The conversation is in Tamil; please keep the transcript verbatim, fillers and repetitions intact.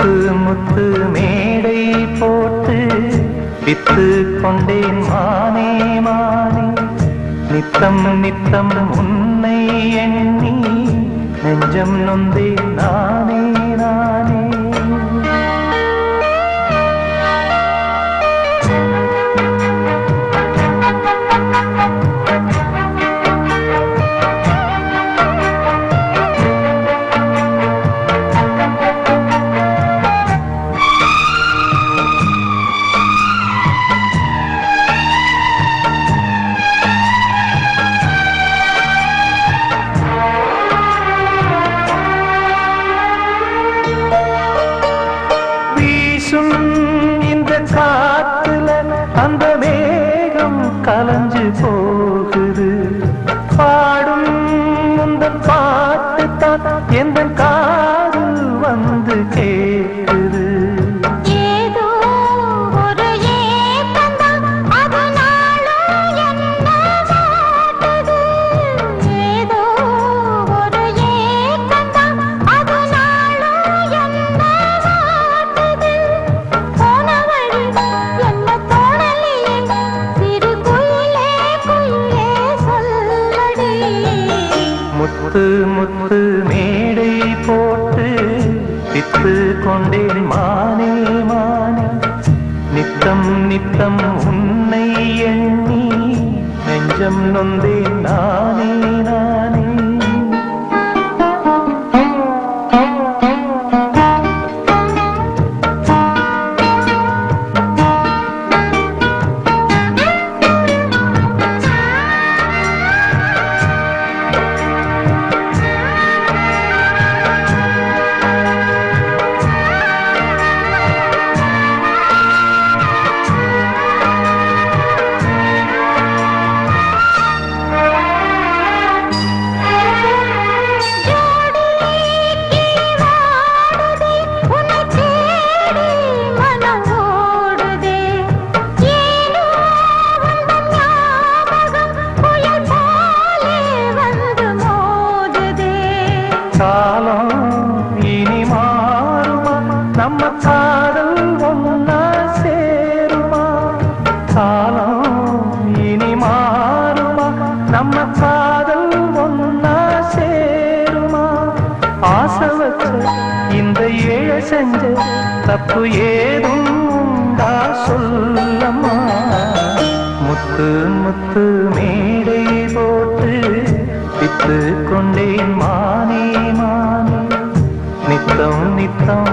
முத்து முத்து மேடை போட்டு வித்து கொண்டேன் மானே மானே நித்தம் நித்தம் உன்னை எண்ணி நெஞ்சம் நொந்தேன் நானே நானே. இந்த காத்துல அந்த மேகம் கலஞ்சு போகுது பாடும் இந்த பாட்டு தான் எந்த காதில் வந்து கேட்குது. ஏதோ ஒரு ஏக்கம்தான் அது நாளும் என்ன வாட்டுது. ஏதோ ஒரு ஏக்கம்தான் அது நாளும் என்ன வாட்டுது. போன வழி என்ன தோணலையே சிறு குயிலே குயிலே சொல்லடி. முத்து முத்து மேடை போட்டு வித்து கொண்டேன் மானே மானே நித்தம் நித்தம் உன்னை எண்ணி நெஞ்சம் நொந்தேன் நானே நானே. காலம் இனி மாறுமா நம்ம காதல் ஒன்னா சேருமா. காலம் இனி மாறுமா நம்ம காதல் ஒன்னா சேருமா. ஆசை வச்ச இந்த ஏழை செஞ்ச தப்பு ஏதும் உண்டா சொல்லம்மா. முத்து முத்து மேடை போட்டு வித்து கொண்டேன் மானே மானே நித்தம் நித்தம்